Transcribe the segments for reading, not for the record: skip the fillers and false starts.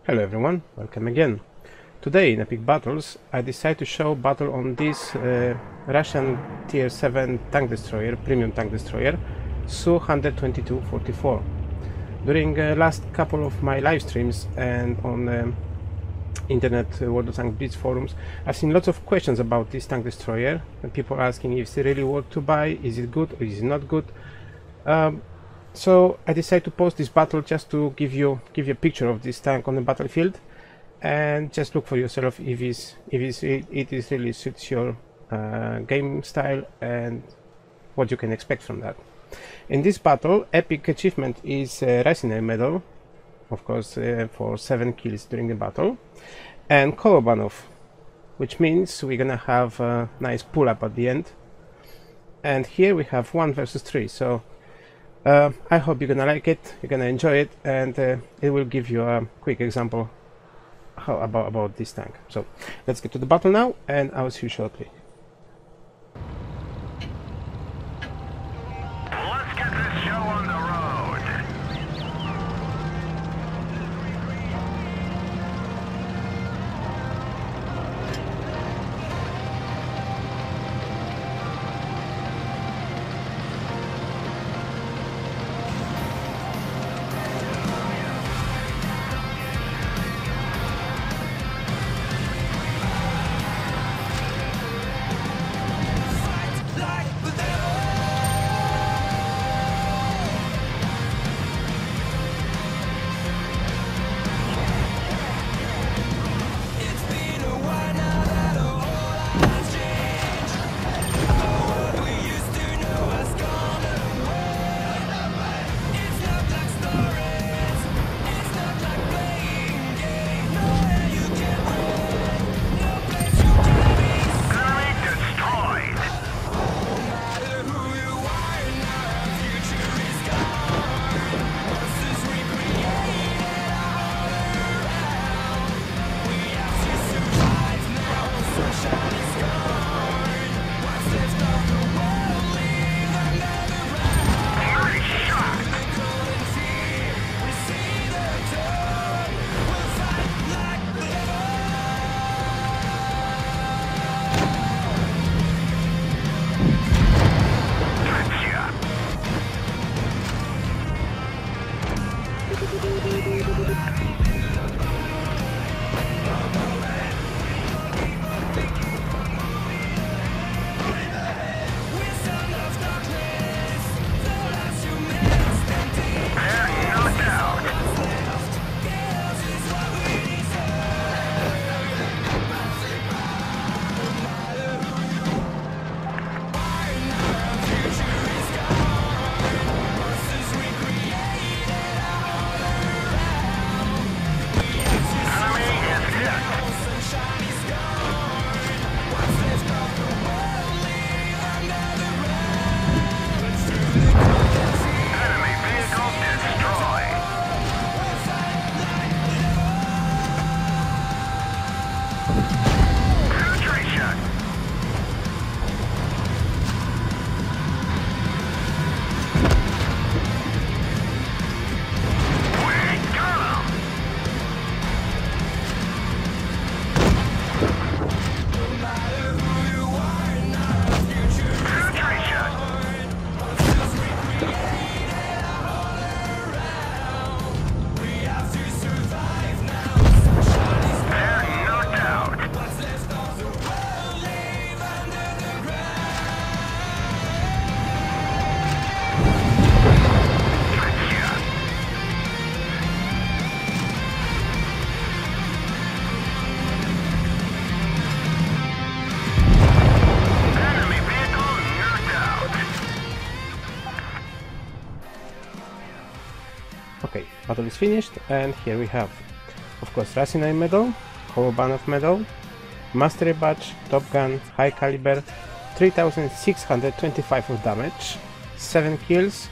Hello everyone, welcome again. Today in Epic Battles I decided to show battle on this Russian tier 7 tank destroyer, premium tank destroyer, Su-122-44. During last couple of my live streams and on internet World of Tanks Blitz forums, I've seen lots of questions about this tank destroyer and people asking if it's really worth to buy, is it good or is it not good. So I decided to post this battle just to give you a picture of this tank on the battlefield, and just look for yourself if it really suits your game style and what you can expect from that. In this battle, epic achievement is Rasinai medal, of course, for 7 kills during the battle, and Kolobanov, which means we're gonna have a nice pull up at the end. And here we have 1 versus 3. So I hope you're gonna like it, you're gonna enjoy it, and it will give you a quick example about this tank. So let's get to the battle now, and I'll see you shortly. Let's get this show on the road. Okay, battle is finished, and here we have, of course, Rasinai medal, Kolobanov medal, Mastery badge, Top Gun, High Caliber, 3625 of damage, 7 kills,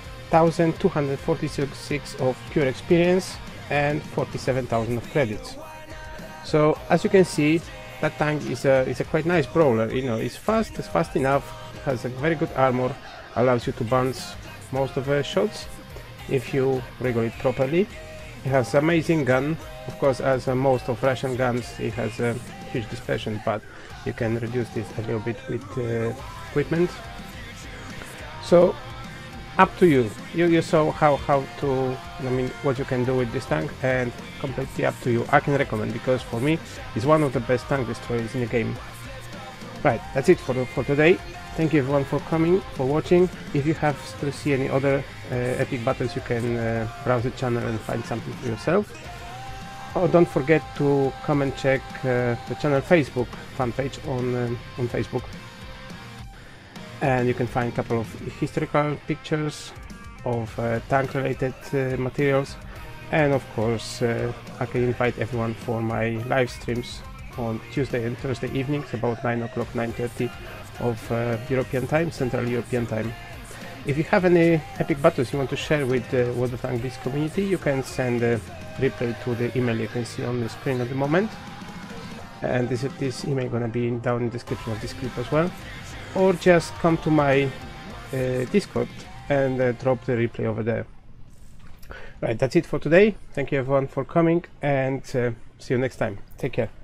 1246 of pure experience, and 47,000 of credits. So as you can see, that tank is a quite nice brawler. You know, it's fast enough, has a very good armor, allows you to bounce most of the shots if you regulate properly. It has amazing gun. Of course, as most of Russian guns, it has a huge dispersion, but you can reduce this a little bit with equipment. So up to you. You saw how to, I mean, what you can do with this tank, and completely up to you. I can recommend, because for me it's one of the best tank destroyers in the game. Right, that's it for today. Thank you everyone for coming, for watching. If you have to see any other epic battles, you can browse the channel and find something for yourself. Oh, don't forget to come and check the channel Facebook fan page on Facebook. And you can find a couple of historical pictures of tank related materials, and of course I can invite everyone for my live streams on Tuesday and Thursday evenings about 9 o'clock, 9:30 of European time, Central European time. If you have any epic battles you want to share with the World of Tanks Blitz community, you can send a replay to the email you can see on the screen at the moment, and this email gonna be down in the description of this clip as well. Or just come to my Discord and drop the replay over there. Right, that's it for today. Thank you everyone for coming, and see you next time. Take care.